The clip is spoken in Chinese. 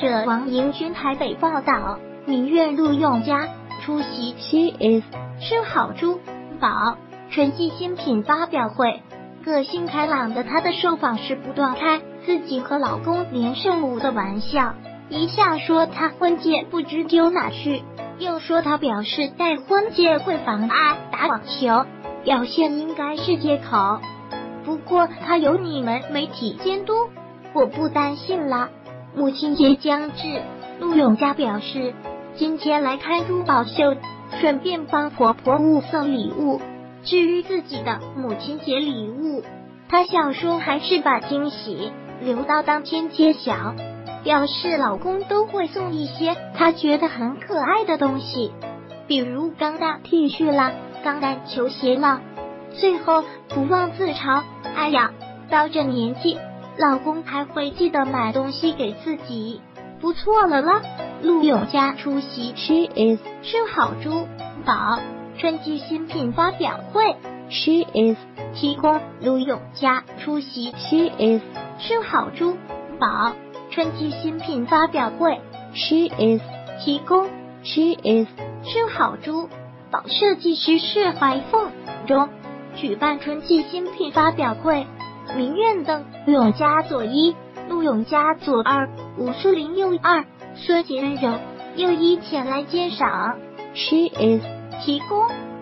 者王迎军台北报道，民院陆永嘉出席 She is 生好珠宝春季新品发表会，个性开朗的她的受访时不断开自己和老公连胜武的玩笑，一下说她婚戒不知丢哪去，又说她表示戴婚戒会妨碍打网球，表现应该是借口。不过她有你们媒体监督，我不担心啦。母亲节将至，陆永嘉表示，今天来看珠宝秀，顺便帮婆婆物色礼物。至于自己的母亲节礼物，她想说还是把惊喜留到当天揭晓，表示老公都会送一些她觉得很可爱的东西，比如钢弹 T 恤啦、钢弹球鞋啦。最后不忘自嘲，哎呀，到这年纪，老公还会记得买东西给自己，不错了啦。陆永嘉出席 She is 生好珠宝春季新品发表会 ，She is 提供陆永嘉出席 She is 生好珠宝春季新品发表会 ，She is 提供 She is 生好珠宝设计师释怀凤中举办春季新品发表会。民院的陆永嘉左一、陆永嘉左二、吴淑玲右二、孙杰仁右一前来鉴赏。She is 提供